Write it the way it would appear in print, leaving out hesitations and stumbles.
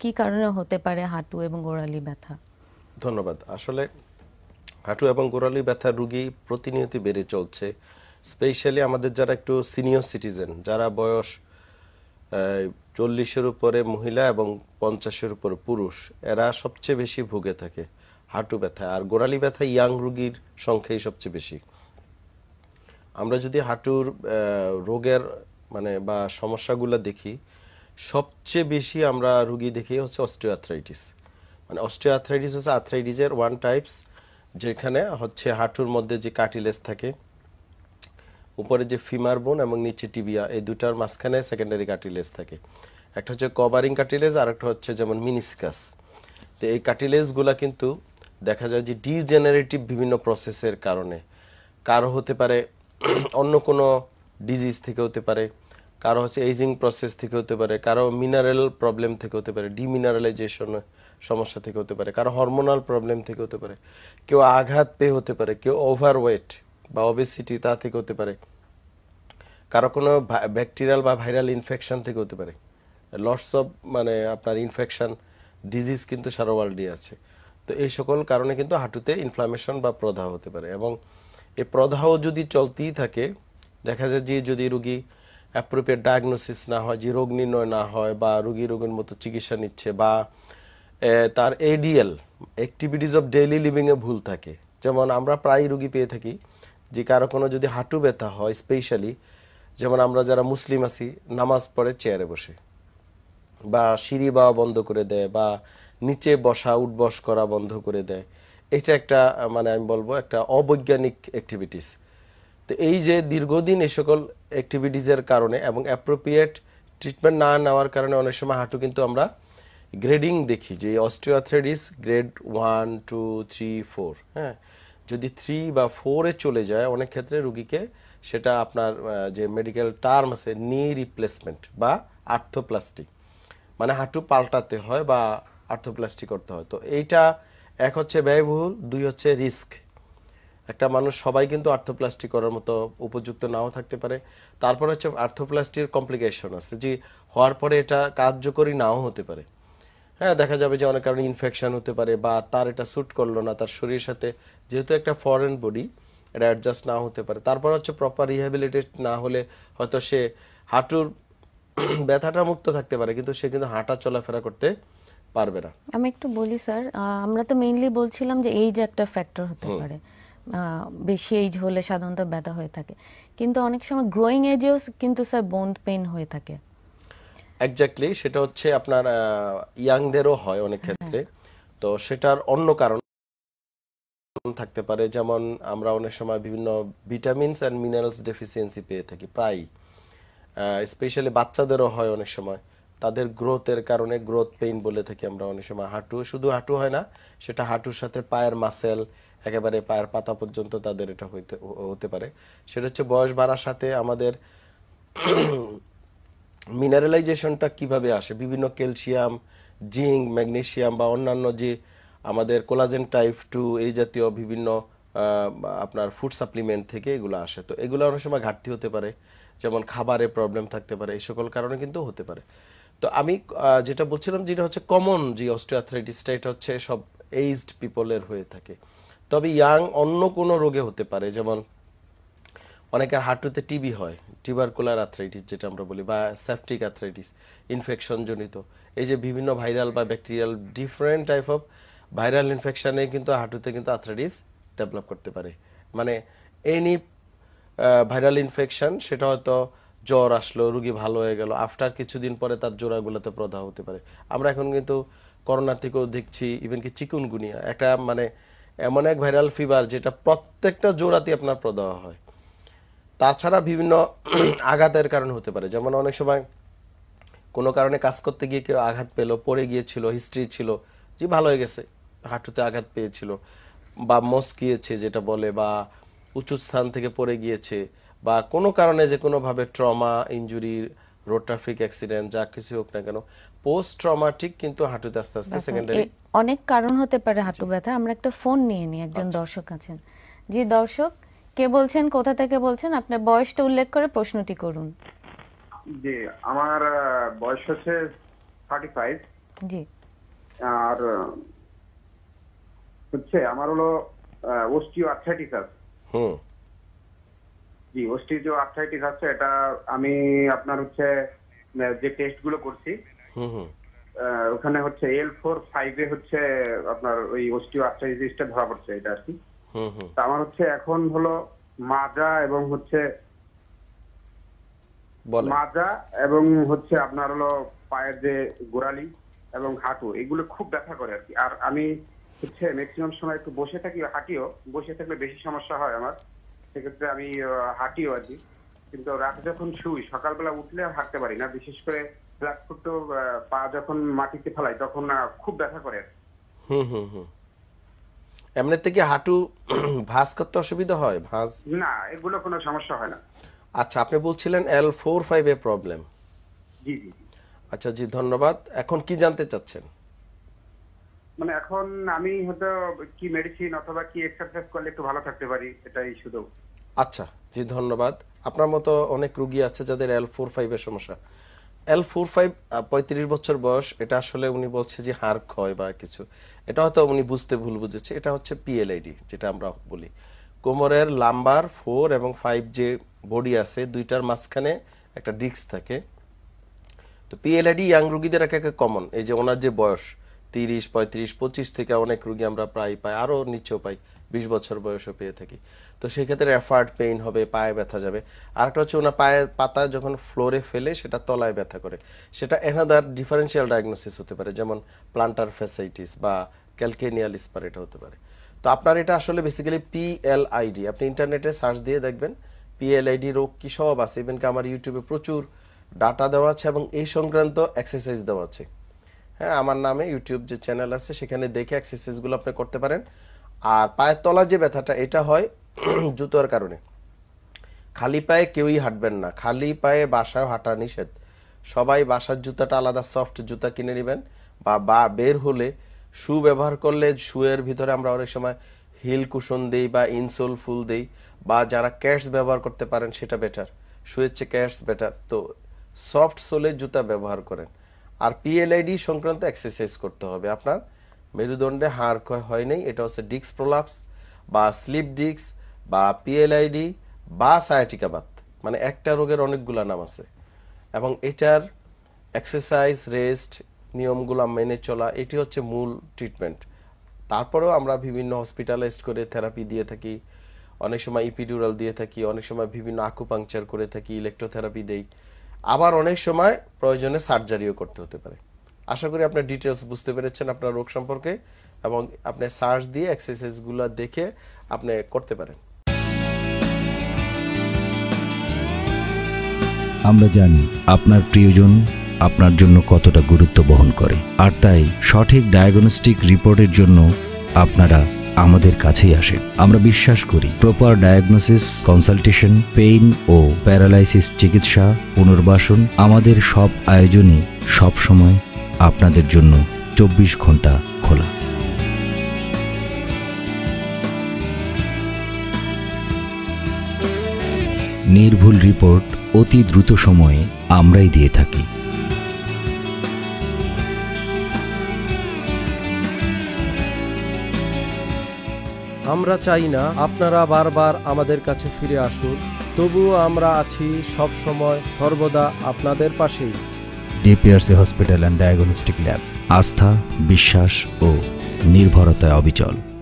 কি কারণে হতে পারে হাঁটু এবং গোড়ালি ব্যথা? ধন্যবাদ। আসলে হাঁটু এবং গোড়ালি ব্যথার রোগী প্রতিনিয়ত বেড়ে চলছে। স্পেশালি আমাদের যারা একটু সিনিয়র সিটিজেন, যারা বয়স 40-এর উপরে মহিলা এবং 50-এর উপরে পুরুষ, এরা সবচেয়ে বেশি ভুগে থাকে হাঁটু ব্যথা। আর গোড়ালি ব্যথা ইয়াং রোগীর সংখ্যাই সবচেয়ে বেশি। আমরা যদি হাঁটুর রোগের মানে বা সমস্যাগুলো দেখি, সবচেয়ে বেশি আমরা রোগী দেখি হচ্ছে অস্টিওআর্থ্রাইটিস। মানে অস্টিওআর্থ্রাইটিস হচ্ছে আর্থ্রাইটিসের ওয়ান টাইপস, যেখানে হচ্ছে হাঁটুর মধ্যে যে কার্টিলেজ থাকে, উপরে যে ফিমার বোন এবং নিচে টিবিয়া, এই দুটার মাঝখানে সেকেন্ডারি কার্টিলেজ থাকে। একটা হচ্ছে কভারিং কার্টিলেজ আর একটা হচ্ছে যেমন মিনিসকাস। তো এই কার্টিলেজগুলো কিন্তু দেখা যায় যে ডিজেনারেটিভ বিভিন্ন প্রসেসের কারণে, কারো হতে পারে অন্য কোনো ডিজিজ থেকে হতে পারে, কারো হচ্ছে এজিং প্রসেস থেকে হতে পারে, কারো মিনারেল প্রবলেম থেকে হতে পারে, ডিমিনারেলাইজেশন সমস্যা থেকে হতে পারে, কারো হরমোনাল প্রবলেম থেকে হতে পারে, কেউ আঘাত পেয়ে হতে পারে, কেউ ওভারওয়েট বা ওবেসিটি তা থেকে হতে পারে, কারো কোনো ব্যাকটেরিয়াল বা ভাইরাল ইনফেকশন থেকে হতে পারে। লটস অফ মানে আপনার ইনফেকশন ডিজিজ কিন্তু সারা ওয়ার্ল্ডে আছে। তো এই সকল কারণে কিন্তু হাঁটুতে ইনফ্লামেশন বা প্রদাহ হতে পারে, এবং এই প্রদাহ যদি চলতেই থাকে, দেখা যায় যে যদি রোগী অ্যাপ্রোপ্রিয়েট ডায়াগনোসিস না হয়, যে রোগ নির্ণয় না হয়, বা রোগী রোগের মতো চিকিৎসা নিচ্ছে, বা তার এডিএল অ্যাক্টিভিটিস অফ ডেইলি লিভিংয়ে ভুল থাকে। যেমন আমরা প্রায় রোগী পেয়ে থাকি যে কারো কোনো যদি হাঁটু ব্যথা হয়, স্পেশালি যেমন আমরা যারা মুসলিম আছি, নামাজ পড়ে চেয়ারে বসে, বা সিঁড়ি বাওয়া বন্ধ করে দেয়, বা নিচে বসা উঠবস করা বন্ধ করে দেয়। এটা একটা মানে আমি বলবো একটা অবৈজ্ঞানিক অ্যাক্টিভিটিস। তো এই যে দীর্ঘদিন এই সকল অ্যাক্টিভিটিসের কারণে এবং অ্যাপ্রোপ্রিয়েট ট্রিটমেন্ট না নেওয়ার কারণে অনেক সময় হাঁটু কিন্তু আমরা গ্রেডিং দেখি যে অস্টিওআর্থ্রাইটিস গ্রেড 1, 2, 3, 4, হ্যাঁ, যদি 3 বা 4-এ চলে যায় অনেক ক্ষেত্রে রুগীকে সেটা আপনার যে মেডিকেল টার্ম আছে নি রিপ্লেসমেন্ট বা আর্থোপ্লাস্টি, মানে হাঁটু পাল্টাতে হয় বা আর্থোপ্লাস্টি করতে হয়। তো এইটা এক হচ্ছে ব্যয়বহুল, দুই হচ্ছে রিস্ক। একটা মানুষ সবাই কিন্তু আর্থোপ্লাস্টি করার মতো উপযুক্ত নাও থাকতে পারে। তারপর হচ্ছে আর্থোপ্লাস্টির কমপ্লিকেশন আছে, যে হওয়ার পরে এটা কার্যকরী নাও হতে পারে। হ্যাঁ, দেখা যাবে যে অনেক কারণে ইনফেকশন হতে পারে, বা তার এটা স্যুট করলো না, তার শরীরের সাথে যেহেতু একটা ফরেন বডি, এটা অ্যাডজাস্ট না হতে পারে। তারপর হচ্ছে প্রপার রিহ্যাবিলিটেট না হলে হয়তো সে হাঁটুর ব্যথাটা মুক্ত থাকতে পারে, কিন্তু সে কিন্তু হাঁটা চলাফেরা করতে পারবে না। আমি একটু বলি স্যার, আমরা তো মেইনলি বলছিলাম যে এইজ একটা ফ্যাক্টর হতে পারে। বেশি এইজ হলে সাধারণত ব্যথা হয়ে থাকে, কিন্তু অনেক সময় গ্রোয়িং এজেও কিন্তু স্যার বোন পেইন হয়ে থাকে। এক্স্যাক্টলি, সেটা হচ্ছে আপনার ইয়াংদেরও হয় অনেক ক্ষেত্রে। তো সেটার অন্য কারণ থাকতে পারে, যেমন আমরা অনেক সময় বিভিন্ন ভিটামিনস অ্যান্ড মিনারেলস ডেফিসিয়েন্সি পেয়ে থাকি প্রায়, স্পেশালি বাচ্চাদেরও হয় অনেক সময়। তাদের গ্রোথের কারণে গ্রোথ পেইন বলে থাকি আমরা অনেক সময়। হাঁটু শুধু হাঁটু হয় না, সেটা হাঁটুর সাথে পায়ের মাসেল একেবারে পায়ের পাতা পর্যন্ত তাদের এটা হতে পারে। সেটা হচ্ছে বয়স বাড়ার সাথে আমাদের মিনারেলাইজেশনটা কিভাবে আসে, বিভিন্ন ক্যালসিয়াম, জিঙ্ক, ম্যাগনেসিয়াম বা অন্যান্য যে আমাদের কোলাজেন টাইপ 2 এই জাতীয় বিভিন্ন আপনার ফুড সাপ্লিমেন্ট থেকে এগুলো আসে। তো এগুলো অনেক সময় ঘাটতি হতে পারে, যেমন খাবারে প্রবলেম থাকতে পারে, এই সকল কারণে কিন্তু হতে পারে। তো আমি যেটা বলছিলাম, যেটা হচ্ছে কমন যে অস্টিওআর্থ্রাইটিসটা, এটা হচ্ছে সব এইজড পিপলের হয়ে থাকে। তবে ইয়াং অন্য কোনো রোগে হতে পারে, যেমন অনেকের হাঁটুতে টিবি হয়, টিউবারকুলার আর্থ্রাইটিস যেটা আমরা বলি, বা সেপটিক আর্থ্রাইটিস, ইনফেকশন জনিত। এই যে বিভিন্ন ভাইরাল বা bacterial different type of viral ইনফেকশনে কিন্তু হাঁটুতে কিন্তু আর্থ্রাইটিস ডেভেলপ করতে পারে। মানে এনি ভাইরাল ইনফেকশন, সেটা হয়তো জ্বর আসলো, রুগী ভালো হয়ে গেল, আফটার কিছুদিন পরে তার জোড়াগুলোতে প্রদাহ হতে পারে। আমরা এখন কিন্তু করোনা থেকেও দেখছি, ইভেন কি চিকুনগুনিয়া একটা মানে এমন এক ভাইরাল ফিভার যেটা প্রত্যেকটা জোড়াতে আপনার প্রদাহ হয়। তাছাড়া বিভিন্ন আঘাতের কারণে হতে পারে, যেমন অনেক সময় কোনো কারণে কাজ করতে গিয়ে কেউ আঘাত পেলো, পড়ে গিয়েছিল, হিস্ট্রি ছিল, যে ভালো হয়ে গেছে, হাঁটুতে আঘাত পেয়েছিল, বা মচকিয়েছে যেটা বলে, বা উঁচু স্থান থেকে পড়ে গিয়েছে, বা কোনো কারণে যে কোনোভাবে trauma, injury, road traffic accident, যা কিছু হোক না কেন, পোস্ট ট্রমাটিক কিন্তু হাঁটুতে আস্তে আস্তে সেকেন্ডারি অনেক কারণ হতে পারে হাঁটু ব্যথা। আমরা একটা ফোন নিয়ে নিই, একজন দর্শক আছেন। জি দর্শক, কে বলছেন, কোথা থেকে বলছেন, আপনার বয়সটা উল্লেখ করে প্রশ্নটি করুন। জি, আমার বয়স হচ্ছে 35। জি আর হচ্ছে আমার হলো অস্টিও আর্থ্রাইটিস আছে। হুম জি, অস্টিও আর্থ্রাইটিস আছে। এটা আমি আপনার হচ্ছে যে টেস্ট গুলো করছি হুম হুম ওখানে হচ্ছে L4-5 হচ্ছে আপনার ওই অস্টিও আর্থ্রাইটিসটা ধরা পড়ছে এটা আর কি। হুম হুম তা আমার হচ্ছে এখন হলো মাজা এবং হচ্ছে বলেন। আপনার হলো পায়ের যে গোড়ালি এবং হাঁটু এগুলো খুব ব্যথা করে আর কি। আর আমি হচ্ছে ম্যাক্সিমাম সময় একটু বসে থাকি, হাঁটিও। বসে থাকলে বেশি সমস্যা হয় আমার, সেক্ষেত্রে আমি হাঁটিও আর কি। কিন্তু রাতে যখন শুই, সকালবেলা উঠলে আর হাঁটতে পারি না। বিশেষ করে ফ্ল্যাট ফুট পা যখন মাটিতে ফেলাই তখন খুব ব্যথা করে। হুম হুম হুম এমনিতে কি হাঁটু ভাঁজ করতে অসুবিধা হয়? ভাঁজ? না, এগুলো কোনো সমস্যা হয় না। আচ্ছা, আপনি বলছিলেন L4-5 এ প্রবলেম। জি জি জি। আচ্ছা জি, ধন্যবাদ। এখন কি জানতে চাচ্ছেন? মানে এখন আমি হয়তো কি মেডিসিন অথবা কি এক্সারসাইজ করলে একটু ভালো থাকতে পারি, এটাই শুধু। আচ্ছা জি, ধন্যবাদ। আপনার মতো অনেক রোগী আছে যাদের L4-5 এর সমস্যা। L4-5 35 বছর বয়স, এটা আসলে উনি বলছে যে হাড় ক্ষয় বা কিছু, এটা হয়তো উনি বুঝতে ভুল বুঝেছে। এটা হচ্ছে PLID, যেটা আমরা বলি কোমরের লাম্বার 4 এবং 5 যে বডি আছে দুইটার মাঝখানে একটা ডিস্ক থাকে। তো PLID ইয়াং রোগীদের একে কমন। এই যে ওনার যে বয়স 30, 35, 25 থেকে অনেক রোগী আমরা প্রায় পাই, আরও নিচেও পাই, 20 বছর বয়সে পেয়ে থাকি। তো সেক্ষেত্রে রেফার্ড পেইন হবে, পায়ে ব্যথা যাবে। আরেকটা হচ্ছে ওনার পায়ের পাতা যখন ফ্লোরে ফেলে সেটা তলায় ব্যথা করে, সেটা এনাদার ডিফারেন্সিয়াল ডায়াগনোসিস হতে পারে, যেমন প্লান্টার ফ্যাসাইটিস বা ক্যালকেনিয়াল স্পার, এটা হতে পারে। তো আপনার এটা আসলে বেসিক্যালি PLID, আপনি ইন্টারনেটে সার্চ দিয়ে দেখবেন PLID রোগ কি সব আছে। ইভেন কি আমার ইউটিউবে প্রচুর ডাটা দেওয়া আছে এবং এই সংক্রান্ত এক্সারসাইজ দেওয়া আছে। হ্যাঁ, আমার নামে ইউটিউব যে চ্যানেল আছে সেখানে দেখে এক্সারসাইজগুলো আপনি করতে পারেন। আর পায়ের তলা যে ব্যথাটা, এটা হয় জুতোর কারণে। খালি পায়ে কেউই হাঁটবেন না, খালি পায়ে বাসায় হাঁটা নিষেধ। সবাই বাসার জুতাটা আলাদা সফট জুতা কিনে নেবেন, বা বের হলে শু ব্যবহার করলে শুয়ের ভিতরে আমরা অনেক সময় হিল কুশন দেই বা ইনসোল ফুল দেই, বা যারা ক্যাটস ব্যবহার করতে পারেন সেটা বেটার, শুয়ের চেয়ে ক্যাটস বেটার। তো সফট সোলের জুতা ব্যবহার করেন। আর PLID সংক্রান্ত এক্সারসাইজ করতে হবে। আপনার মেরুদণ্ডে হাড় ক্ষয় হয় নাই, এটা হচ্ছে ডিস্ক প্রোলাপস বা স্লিপ ডিস্ক বা PLID বা সায়াটিকা বাত, মানে একটা রোগের অনেকগুলা নাম আছে। এবং এটার এক্সারসাইজ, রেস্ট, নিয়মগুলো মেনে চলা, এটি হচ্ছে মূল ট্রিটমেন্ট। তারপরেও আমরা বিভিন্ন হসপিটালাইজড করে থেরাপি দিয়ে থাকি, অনেক সময় ইপিডিউরাল দিয়ে থাকি, অনেক সময় বিভিন্ন আকুপাংচার করে থাকি, ইলেকট্রোথেরাপি দেই, আবার অনেক সময় প্রয়োজনে সার্জারিও করতে হতে পারে। আশা করি আপনার ডিটেলস বুঝতে পেরেছেন আপনার রোগ সম্পর্কে, এবং আপনি সার্চ দিয়ে এক্সারসাইজগুলো দেখে আপনি করতে পারেন। আমরা জানি আপনার প্রিয়জন আপনার জন্য কতটা গুরুত্ব বহন করে, আর তাই সঠিক ডায়াগনস্টিক রিপোর্টের জন্য আপনারা আমাদের কাছেই আসেন। আমরা বিশ্বাস করি প্রপার ডায়াগনোসিস, কনসালটেশন, পেইন ও প্যারালাইসিস চিকিৎসা, পুনর্বাসন, আমাদের সব আয়োজনই সবসময় আপনাদের জন্য 24 ঘন্টা খোলা। নির্ভুল রিপোর্ট অতি দ্রুত সময়ে আমরাই দিয়ে থাকি। আমরা চাই না আপনারা বারবার আমাদের কাছে ফিরে আসুন, তবুও আমরা আছি সব সময় সর্বদা আপনাদের পাশেই। DPRC hospital and diagnostic lab, আস্থা, বিশ্বাস ও নির্ভরতায় অবিচল।